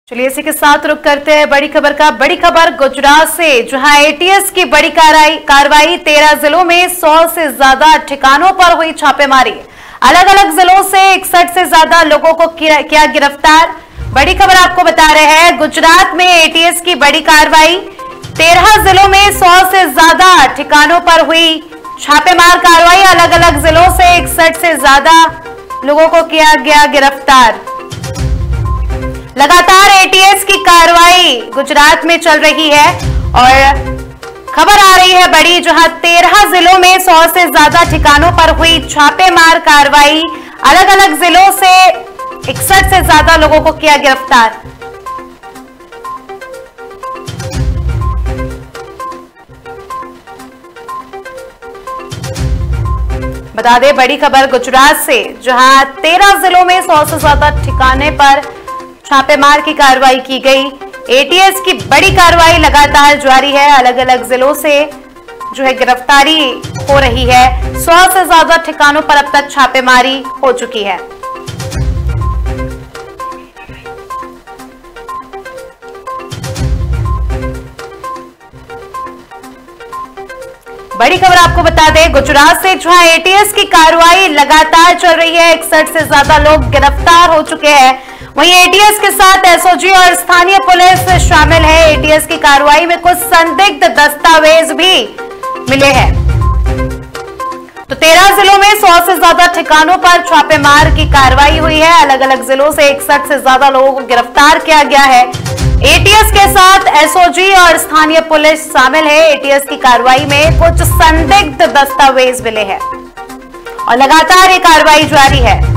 चलिए इसी के साथ रुक करते हैं बड़ी खबर का। बड़ी खबर गुजरात से, जहां एटीएस की बड़ी कार्रवाई 13 जिलों में 100 से ज्यादा ठिकानों पर हुई छापेमारी। अलग अलग जिलों से 61 से ज्यादा लोगों को किया गिरफ्तार। बड़ी खबर आपको बता रहे हैं, गुजरात में एटीएस की बड़ी कार्रवाई, 13 जिलों में 100 से ज्यादा ठिकानों पर हुई छापेमार कार्रवाई। अलग अलग जिलों से 61 से ज्यादा लोगों को किया गया गिरफ्तार। लगातार एटीएस की कार्रवाई गुजरात में चल रही है और खबर आ रही है बड़ी, जहां 13 जिलों में 100 से ज्यादा ठिकानों पर हुई छापेमार कार्रवाई। अलग अलग जिलों से 61 से ज्यादा लोगों को किया गिरफ्तार। बता दें बड़ी खबर गुजरात से, जहां 13 जिलों में 100 से ज्यादा ठिकाने पर छापेमार की कार्रवाई की गई। एटीएस की बड़ी कार्रवाई लगातार जारी है। अलग अलग जिलों से जो है गिरफ्तारी हो रही है। 100 से ज्यादा ठिकानों पर अब तक छापेमारी हो चुकी है। बड़ी खबर आपको बता दें गुजरात से, जहां एटीएस की कार्रवाई लगातार चल रही है। 61 से ज्यादा लोग गिरफ्तार हो चुके हैं। वहीं एटीएस के साथ एसओजी और स्थानीय पुलिस शामिल है। एटीएस की कार्रवाई में कुछ संदिग्ध दस्तावेज भी मिले हैं। तो 13 जिलों में 100 से ज्यादा ठिकानों पर छापेमार की कार्रवाई हुई है। अलग अलग जिलों से 61 से ज्यादा लोगों को गिरफ्तार किया गया है। एटीएस के साथ एसओजी और स्थानीय पुलिस शामिल है। एटीएस की कार्रवाई में कुछ संदिग्ध दस्तावेज मिले हैं और लगातार ये कार्रवाई जारी है।